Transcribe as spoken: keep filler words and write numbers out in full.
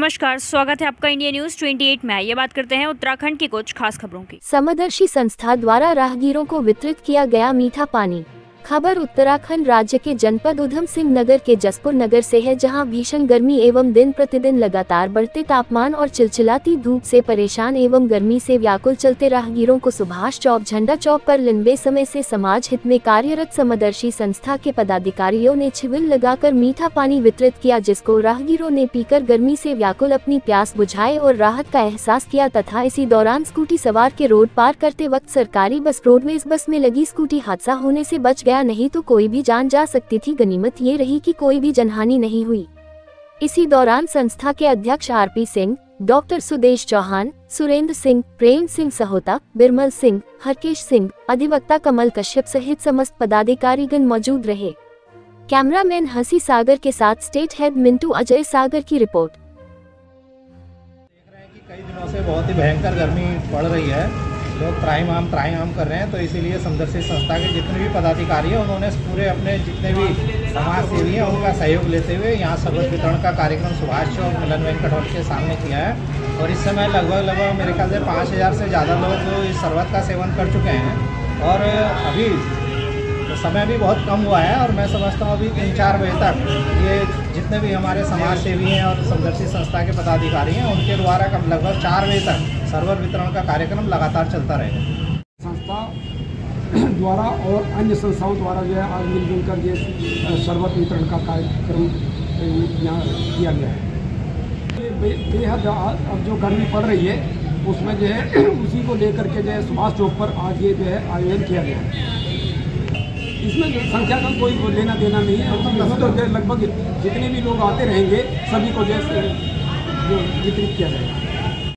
नमस्कार, स्वागत है आपका इंडिया न्यूज अट्ठाईस में। ये बात करते हैं उत्तराखंड की कुछ खास खबरों की। समदर्शी संस्था द्वारा राहगीरों को वितरित किया गया मीठा पानी। खबर उत्तराखंड राज्य के जनपद उधम सिंह नगर के जसपुर नगर से है, जहां भीषण गर्मी एवं दिन प्रतिदिन लगातार बढ़ते तापमान और चिलचिलाती धूप से परेशान एवं गर्मी से व्याकुल चलते राहगीरों को सुभाष चौक झंडा चौक पर लंबे समय से समाज हित में कार्यरत समदर्शी संस्था के पदाधिकारियों ने छिबिल लगाकर मीठा पानी वितरित किया, जिसको राहगीरों ने पीकर गर्मी से व्याकुल अपनी प्यास बुझाए और राहत का एहसास किया। तथा इसी दौरान स्कूटी सवार के रोड पार करते वक्त सरकारी बस रोडवेज बस में लगी स्कूटी हादसा होने से बच गया, नहीं तो कोई भी जान जा सकती थी। गनीमत ये रही कि कोई भी जनहानि नहीं हुई। इसी दौरान संस्था के अध्यक्ष आरपी सिंह, डॉक्टर सुदेश चौहान, सुरेंद्र सिंह, प्रेम सिंह सहोता, बिरमल सिंह, हरकेश सिंह, अधिवक्ता कमल कश्यप सहित समस्त पदाधिकारीगण मौजूद रहे। कैमरामैन हंसी सागर के साथ स्टेट हेड मिंटू अजय सागर की रिपोर्ट। देख रहे हैं कि कई दिनों से बहुत ही भयंकर गर्मी पड़ रही है, लोग त्राहिमाम त्राहिमाम कर रहे हैं, तो इसीलिए समदर्शी संस्था के जितने भी पदाधिकारी हैं उन्होंने पूरे अपने जितने भी समाज सेवी हैं उनका सहयोग लेते हुए यहाँ शरबत वितरण का कार्यक्रम सुभाष चौक मिलन वेंकट हॉल के सामने किया है। और इस समय लगभग लगभग मेरे ख्याल से पाँच हज़ार से ज़्यादा लोग इस शरबत का सेवन कर चुके हैं। और अभी तो समय भी बहुत कम हुआ है और मैं समझता हूँ अभी तीन चार बजे तक ये जितने भी हमारे समाज सेवी हैं और समदर्शी संस्था के पदाधिकारी हैं उनके द्वारा कम लगभग चार बजे तक सर्वर वितरण का कार्यक्रम लगातार चलता रहेगा। संस्था द्वारा और अन्य संस्थाओं द्वारा जो है आज मिलजुल कर ये शरबत वितरण का कार्यक्रम यहाँ किया गया है। बे, बेहद अब जो गर्मी पड़ रही है उसमें जो है उसी को लेकर के जो है सुभाष चौक पर आज ये जो है आयोजन किया गया है। इसमें संख्या का कोई लेना देना नहीं है और तो लगभग जितने भी लोग आते रहेंगे सभी को जैसे वितरित किया जाएगा।